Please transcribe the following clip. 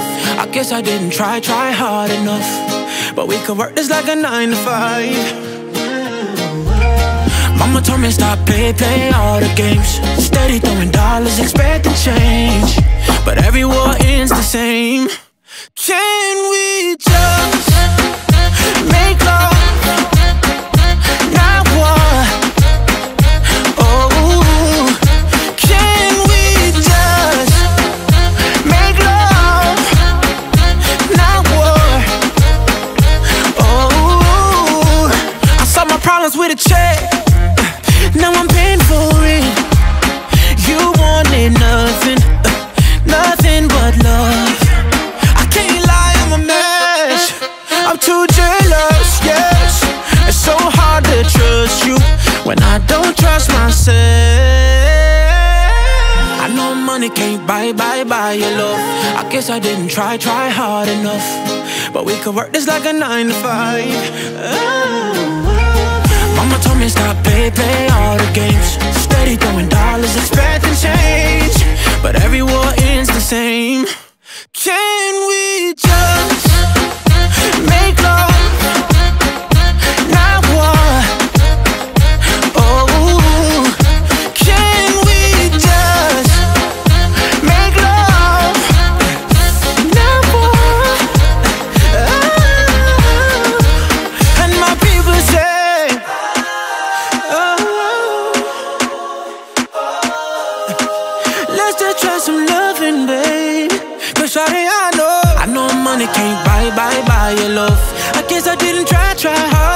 I guess I didn't try hard enough. But we could work this like a 9 to 5. Mama told me stop, play all the games. Steady throwing dollars, expecting change. But every war ends the same. Can we just make love? Not war. Oh, can we just make love? Not war. Oh, I solved my problems with a check. Now I'm paying for it. You wanted nothing, nothing but love. I can't lie, I'm a mess. I'm too jealous, yes. It's so hard to trust you when I don't trust myself. I know money can't buy your love. I guess I didn't try hard enough. But we could work this like a 9 to 5. Mama told me stop, play all the games. Steady throwing dollars, expecting change. But every war ends the same. Can we just make love? Not war. Oh, can we just make love? Not war. Oh, and my people say, let's just try some loving, babe. Cause shawty, I know money can't buy your love. I guess I didn't try hard